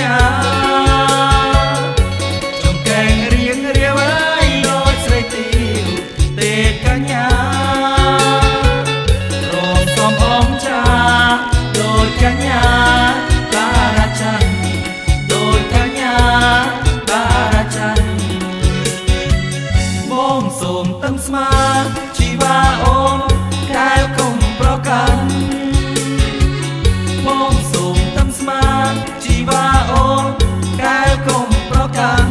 ញ្ញាចង្កេងរៀងរាវអើយដូចស្រីទាវទេកញ្ញារំសំអងចាដូចកញ្ញាតារាច័ន្ទដូចកញ្ញាតារាច័ន្ទបងសូមតឹងស្មាជីវ៉ាអូនកែវកុំប្រកាន់បងសូមតឹងស្មាជីវ៉ាអូនកែវកុំប្រកាន់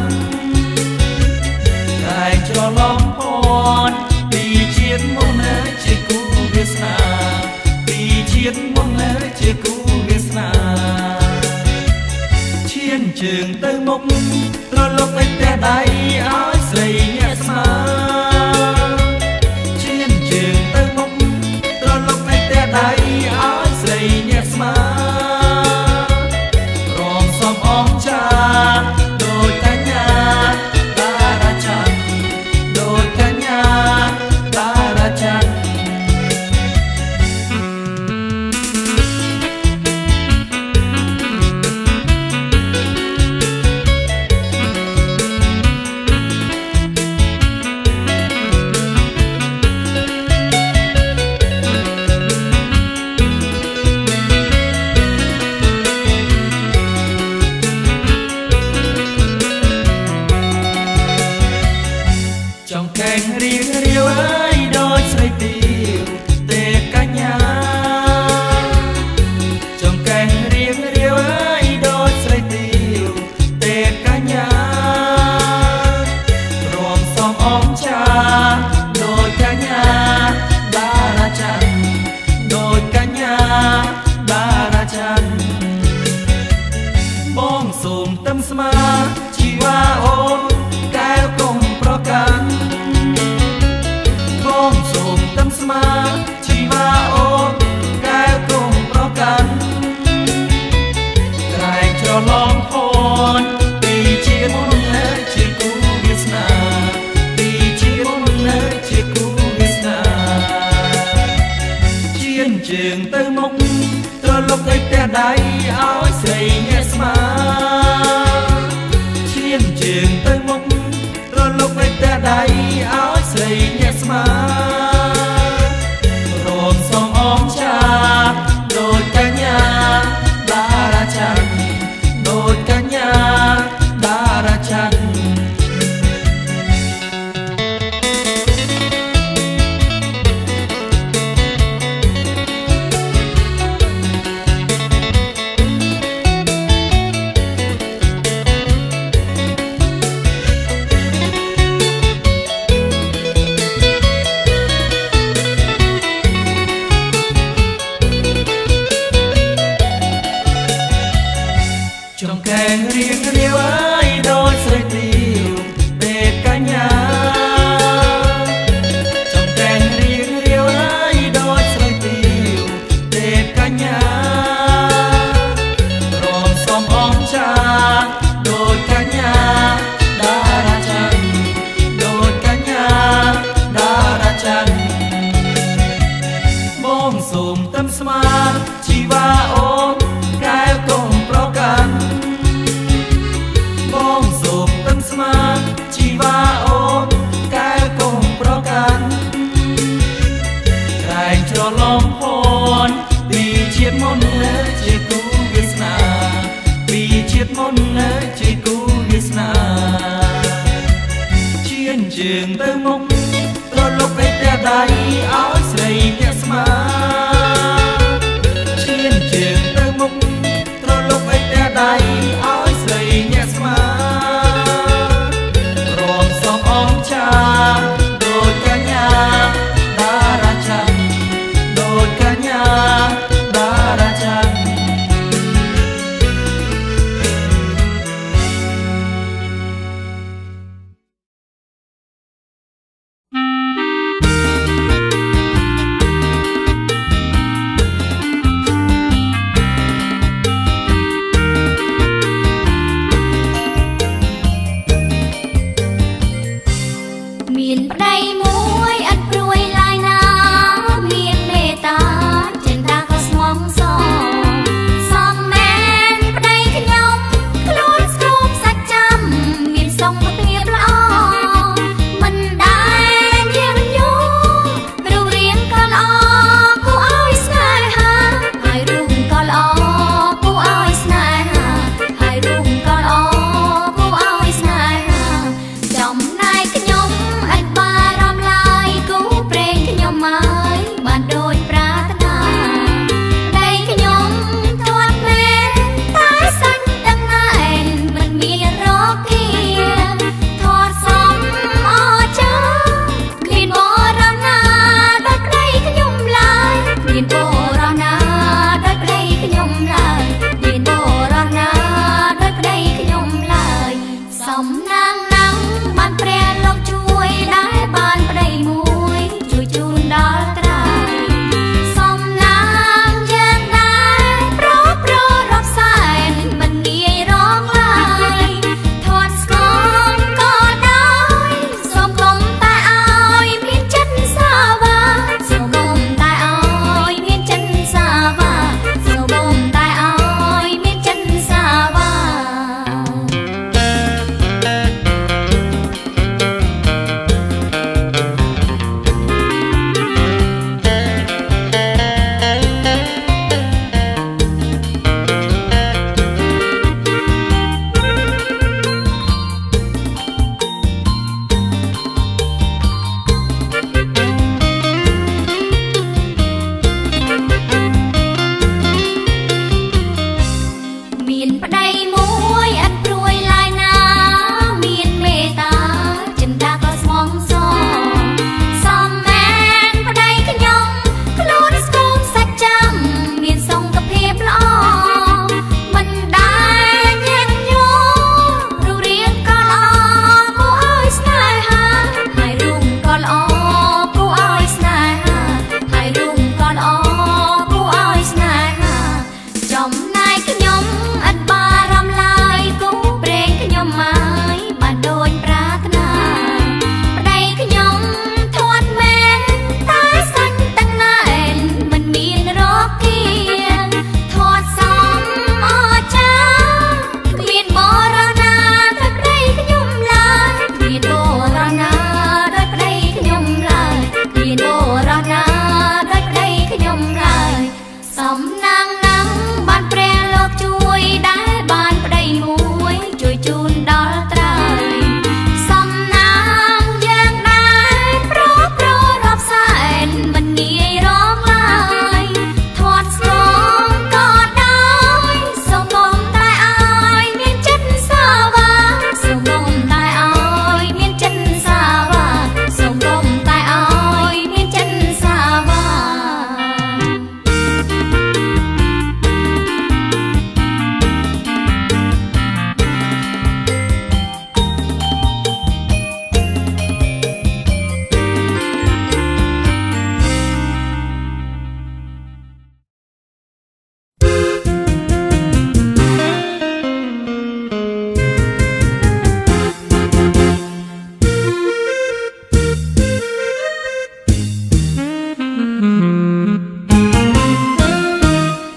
តែច្រឡំពនពីជាតិមុននៅជាគូវាសនាពីជាតិមុននៅជាគូវាសនាឈានជើងទៅមុខត្រឡប់ទៅផ្ទះដៃឲ្យស្រីអ្នកស្មាឈានជើងទៅមុខត្រឡប់ទៅផ្ទះដៃឲ្យស្រីអ្នកស្មារំសំអងចាដូចកញ្ញាតារាច័ន្ទដូចកញ្ញាតារាច័ន្ទចង្កេងរៀងរាវអើយដូចស្រីទាវទេកញ្ញាចង្កេងរៀងរាវអើយដូចស្រីទាវទេកញ្ញារំសំអងចាដូចកញ្ញាតារាច័ន្ទដូចកញ្ញាតារាច័ន្ទបងសូមតឹមស្មាជីវ៉ាអូនកែវកុំប្រកាន់បងសូមតឹមស្មាជីវ៉ាអូនកែវកុំប្រកាន់ក្រែងច្រឡំផនពីជាតិមុននៅជាគូវាសនាពីជាតិមុននៅជាគូវាសនាជៀនជើងទៅមុខត្រឡប់ទៅផ្ទះដៃឲ្យស្រីអ្នកស្មាឈានជើងទៅមុខត្រឡប់ទៅផ្ទះដៃឲ្យស្រីអ្នកស្មារំសំអងចាដូចកញ្ញាតារាច័ន្ទដូចកញ្ញាតារាច័ន្ទចង្កេងរៀងរាវអើយដូចស្រីទាវទេកញ្ញាចង្កេងរៀងរាវអើយដូចស្រីទាវទេកញ្ញារំសំអងចាដូចកញ្ញាតារាច័ន្ទដូចកញ្ញាតារាច័ន្ទបងសូមតឹមស្មាជីវ៉ាអូនកែវកុំប្រកាន់បងសូមតឹងស្មាជីវ៉ាអូនកែវកុំប្រកាន់ក្រែងច្រឡំផនពីជាតិមុននៅជាគូវាសនាពីជាតិមុននៅជាគូវាសនាឈានជើងទៅមុខត្រឡប់ទៅផ្ទះដៃឲ្យស្រីអ្នកស្មាឈានជើងទៅមុខត្រឡប់ទៅផ្ទះដៃឲ្យស្រីអ្នកស្មារំសំអងចាដូចកញ្ញាតារាច័ន្ទដូចកញ្ញាតារាច័ន្ទ 「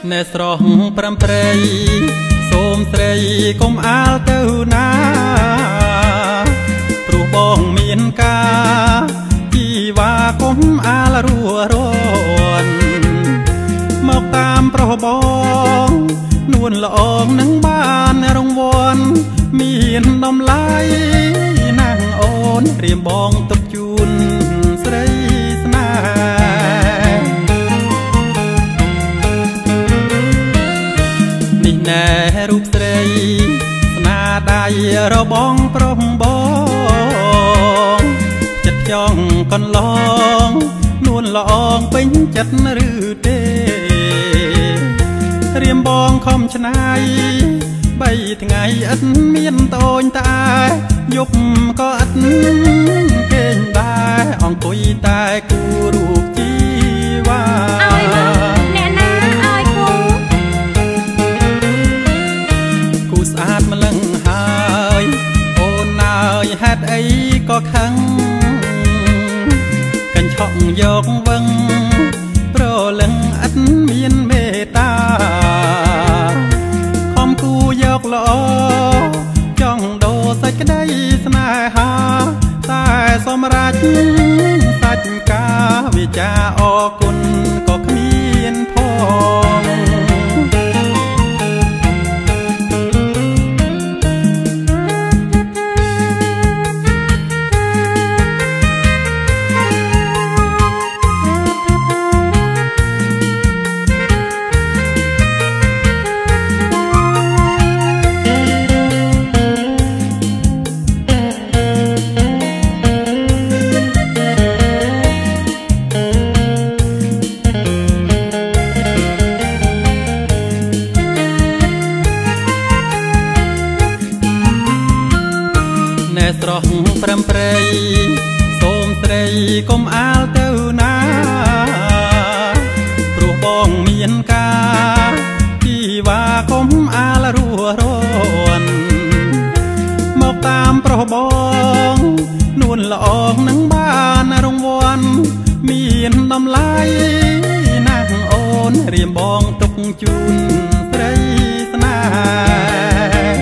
ណែស្រស់ប្រាំព្រៃសូមស្រីកុំអាលទៅណាព្រោះបងមានការជីវ៉ាកុំអាលរួរន់មកតាមប្រុសបងនួនល្អងនឹងបានរង្វាន់មានតម្លៃណាស់អូនព្រាមបងទុកជូនស្រីស្នេហ៍នេះណែរូបស្រីស្នាដៃរបងប្រុសបងចិត្តចង់កន្លងនួនល្អងពេញចិត្តឬទេរៀមបងខំឆ្នៃ3ថ្ងៃឥតមានតូនតែយប់ក៏ឥតគេងដែរអង្គុយតែគូរូបជីវ៉ាឲ្យមកអ្នកណាឲ្យគូស្អាតម្លឹងហើយអូនអើយហេតុអីក៏ខឹងកញ្ឆក់យកវឹងប្រលឹងឥតមានមេត្តាខំគូយកល្អចង់ដូរសេចក្តីស្នេហាតែសម្រាប់សាច់ការវិចាអរគុណក៏គ្មានផងស្រស់ប្រាំព្រៃសូមស្រីកុំអាលទៅណាព្រោះបងមានការជីវ៉ាកុំអាលរួរន់មកតាមប្រុសបងនួនល្អងនឹងបានរង្វាន់មានតម្លៃណាស់អូនរៀមបងទុកជូនស្រីស្នេហ៍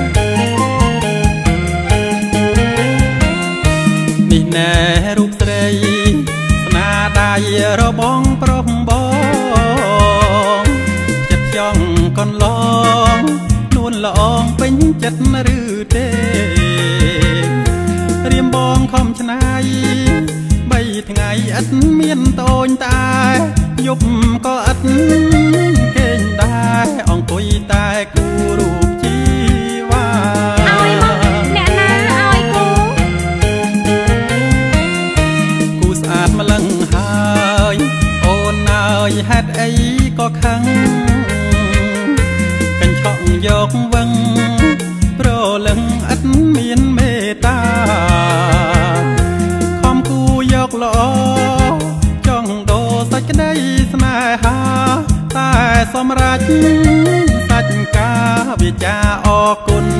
នេះណែរូបស្រីស្នាដៃរបងប្រុសបងចិត្តចង់កន្លងនួនល្អងពេញចិត្តឬទេរៀមបងខំឆ្នៃ3ថ្ងៃឥតមានតូនតែយប់ក៏ឥតគេងដែរអង្គុយតែគូរូបជីវ៉ាឲ្យមកអ្នកណាឲ្យគូស្អាតម្លឹងហើយអូនអើយហេតុអីក៏ខឹងកញ្ឆក់យកវឹងប្រលឹងឥតមានមេត្តាខំគូយកល្អចង់ដូរសេចក្តីស្នេហាតែសម្រាប់សាច់ការវិចាអរគុណ